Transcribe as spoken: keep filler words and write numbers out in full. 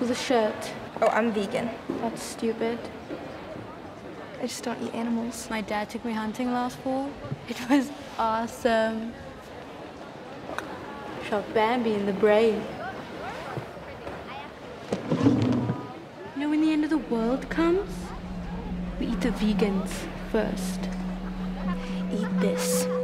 with a shirt. Oh, I'm vegan. That's stupid. I just don't eat animals. My dad took me hunting last fall. It was awesome. Shot Bambi in the brain. You know, when the end of the world comes, we eat the vegans first. Eat this.